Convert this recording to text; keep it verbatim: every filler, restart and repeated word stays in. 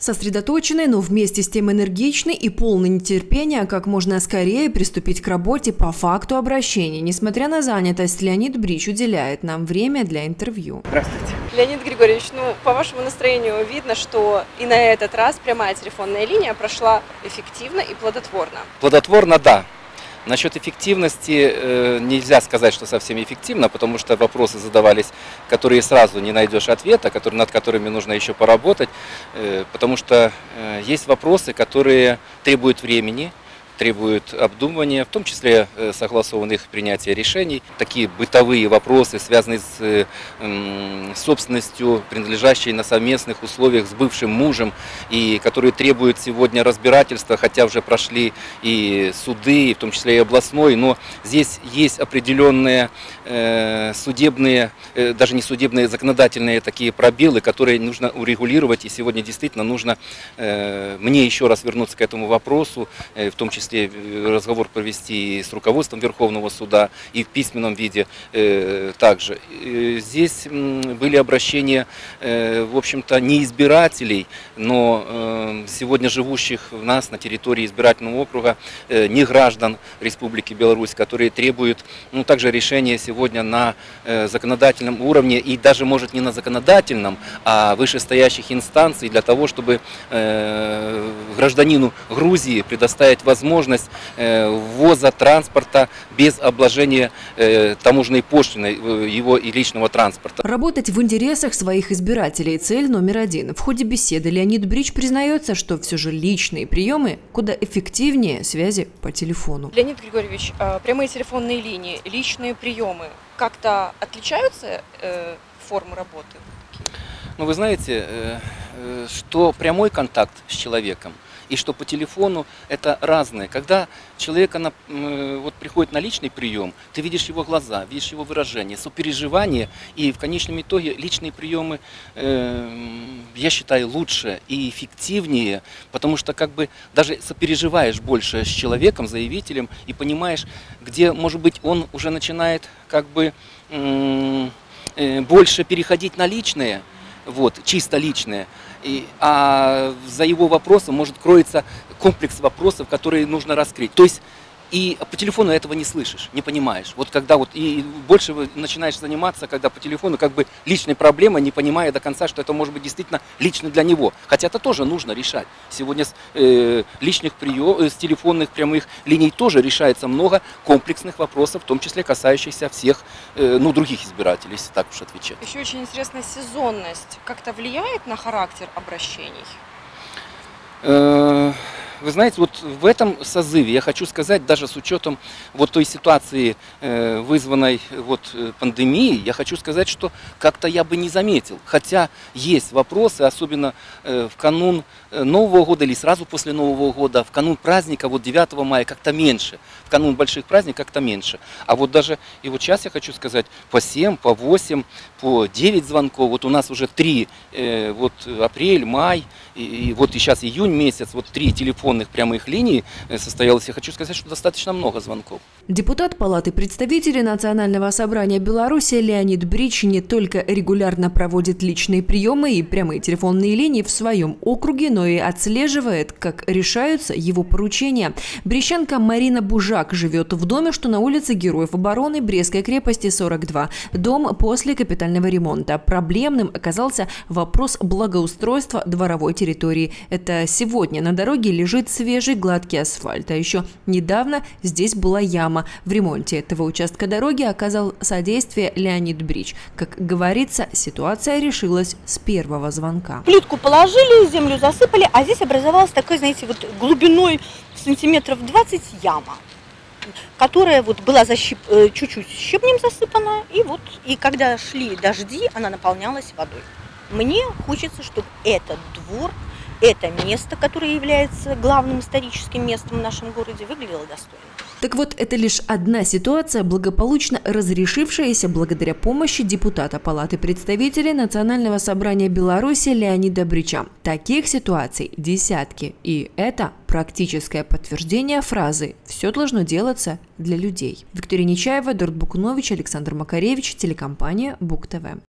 Сосредоточенный, но вместе с тем энергичный и полный нетерпения как можно скорее приступить к работе по факту обращения. Несмотря на занятость, Леонид Брич уделяет нам время для интервью. Здравствуйте. Леонид Григорьевич, ну, по вашему настроению видно, что и на этот раз прямая телефонная линия прошла эффективно и плодотворно. Плодотворно, да. Насчет эффективности э, нельзя сказать, что совсем эффективно, потому что вопросы задавались, которые сразу не найдешь ответа, которые, над которыми нужно еще поработать, э, потому что э, есть вопросы, которые требуют времени, требуют обдумывания, в том числе э, согласованных принятия решений. Такие бытовые вопросы, связанные с э, э, собственностью, принадлежащей на совместных условиях с бывшим мужем, и которые требуют сегодня разбирательства, хотя уже прошли и суды, и в том числе и областной, но здесь есть определенные э, судебные, э, даже не судебные, законодательные такие пробелы, которые нужно урегулировать, и сегодня действительно нужно э, мне еще раз вернуться к этому вопросу, э, в том числе разговор провести с руководством Верховного суда и в письменном виде э, также. Здесь были обращения, э, в общем-то, не избирателей, но э, сегодня живущих у нас на территории избирательного округа, э, не граждан Республики Беларусь, которые требуют, ну, также решения сегодня на э, законодательном уровне и даже, может, не на законодательном, а вышестоящих инстанций для того, чтобы э, гражданину Грузии предоставить возможность ввоза транспорта без обложения э, таможенной пошлиной его и личного транспорта. Работать в интересах своих избирателей – цель номер один. В ходе беседы Леонид Брич признается, что все же личные приемы куда эффективнее связи по телефону. Леонид Григорьевич, прямые телефонные линии, личные приемы как-то отличаются э, формы работы? Ну, вы знаете, э, э, что прямой контакт с человеком и что по телефону это разное. Когда человек она, э, вот, приходит на личный прием, ты видишь его глаза, видишь его выражение, сопереживание, и в конечном итоге личные приемы, э, я считаю, лучше и эффективнее, потому что как бы даже сопереживаешь больше с человеком, заявителем, и понимаешь, где, может быть, он уже начинает как бы э, э, больше переходить на личное, вот, чисто личное. И, а за его вопросом может кроется комплекс вопросов, которые нужно раскрыть. То есть и по телефону этого не слышишь, не понимаешь. Вот когда вот и больше начинаешь заниматься, когда по телефону как бы личной проблемой, не понимая до конца, что это может быть действительно лично для него. Хотя это тоже нужно решать. Сегодня с э, личных прием, с телефонных прямых линий тоже решается много комплексных вопросов, в том числе касающихся всех, э, ну, других избирателей, если так уж отвечать. Еще очень интересно, сезонность как-то влияет на характер обращений? Э Вы знаете, вот в этом созыве, я хочу сказать, даже с учетом вот той ситуации, вызванной вот пандемией, я хочу сказать, что как-то я бы не заметил. Хотя есть вопросы, особенно в канун Нового года или сразу после Нового года, в канун праздника, вот девятого мая, как-то меньше. В канун больших праздников как-то меньше. А вот даже, и вот сейчас я хочу сказать, по семь, по восемь, по девять звонков. Вот у нас уже три, вот апрель, май, и вот и сейчас июнь месяц, вот три телефона прямых линий состоялось. Я хочу сказать, что достаточно много звонков. Депутат Палаты представителей Национального собрания Беларуси Леонид Брич не только регулярно проводит личные приемы и прямые телефонные линии в своем округе, но и отслеживает, как решаются его поручения. Брещанка Марина Бужак живет в доме, что на улице Героев обороны Брестской крепости сорок два. Дом после капитального ремонта. Проблемным оказался вопрос благоустройства дворовой территории. Это сегодня на дороге лежит свежий гладкий асфальт. А еще недавно здесь была яма. В ремонте этого участка дороги оказал содействие Леонид Брич. Как говорится, ситуация решилась с первого звонка. Плитку положили, землю засыпали, а здесь образовалась такая, знаете, вот глубиной сантиметров двадцать яма, которая вот была защип... чуть-чуть щебнем засыпана, и вот, и когда шли дожди, она наполнялась водой. Мне хочется, чтобы этот двор, это место, которое является главным историческим местом в нашем городе, выглядело достойно. Так вот, это лишь одна ситуация, благополучно разрешившаяся благодаря помощи депутата Палаты представителей Национального собрания Беларуси Леонида Брича. Таких ситуаций десятки, и это практическое подтверждение фразы «все должно делаться для людей». Виктория Нечаева, Эдуард Букунович, Александр Макаревич, телекомпания Бук ТВ.